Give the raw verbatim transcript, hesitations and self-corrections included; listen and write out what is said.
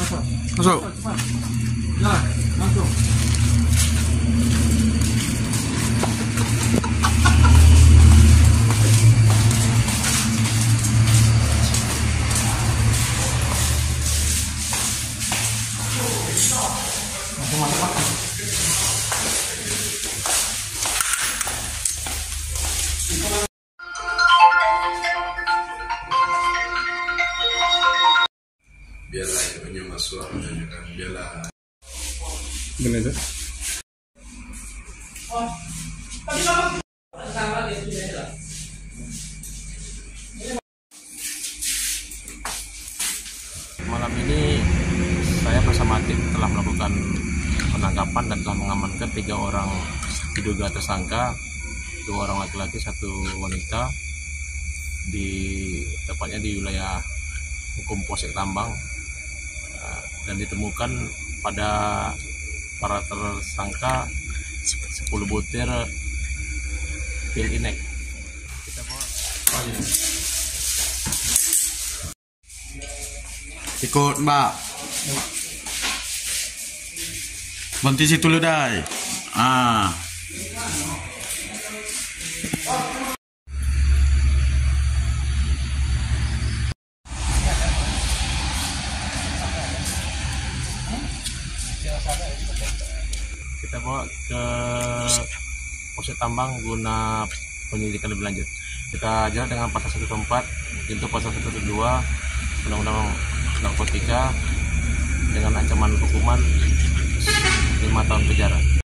Masuk. Nah, masuk. Masuk, masuk, masuk. Biarlah hidupnya masuk kan, biarlah Bener itu. Malam ini saya bersama tim telah melakukan penangkapan dan telah mengamankan tiga orang diduga tersangka, dua orang laki-laki, satu wanita, di tepatnya di wilayah hukum Polsek Tambang, dan ditemukan pada para tersangka sepuluh butir pil inek. Kita bawa Ikut Mbak. Berhenti situ lu dai. Ah. kita bawa ke Polsek Tambang guna penyelidikan lebih lanjut. Kita jerat dengan pasal seratus empat junto pasal seratus dua Undang-Undang Narkotika dengan ancaman hukuman lima tahun penjara.